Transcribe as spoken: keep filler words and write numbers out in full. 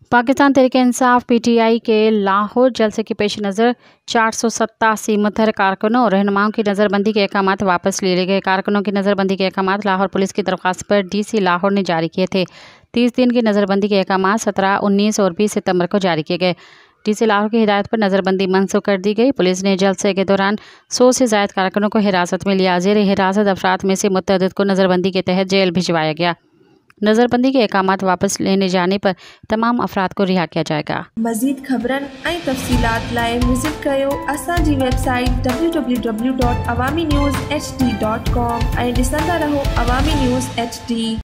Pakistan Tehreek-e-Insaf P T I के लाहौर जलसे के पेश नज़र चार सौ सत्तासी मुतहर कारकुनों और रहनुमाओं की नज़रबंदी के अहकाम वापस ले लिए गए। कारकुनों की नज़रबंदी के अहकाम लाहौर पुलिस की दरख्वास्त पर डी सी लाहौर ने जारी किए थे। तीस दिन की नज़रबंदी के अहकाम सत्रह, उन्नीस और बीस सितंबर को जारी किए गए। डी सी लाहौर की हिदायत पर नज़रबंदी मनसूख कर दी गई। पुलिस ने जलसे के दौरान सौ से ज़ायद कारकुनों को हिरासत में लिया। ज़ेर हिरासत अफराद में से मुतअद्दिद को नज़रबंदी के तहत जेल भिजवाया गया। नज़रबंदी के अहकाम वापस लेने जाने पर तमाम अफराद को रिहा किया जाएगा। मज़ीद ख़बरन ऐं तफ़सीलात लाइ विज़िट कयो असांजी website W W W dot Awami news H D dot com ऐं ॾिसंदा रहो अवामी न्यूज़ एच डी।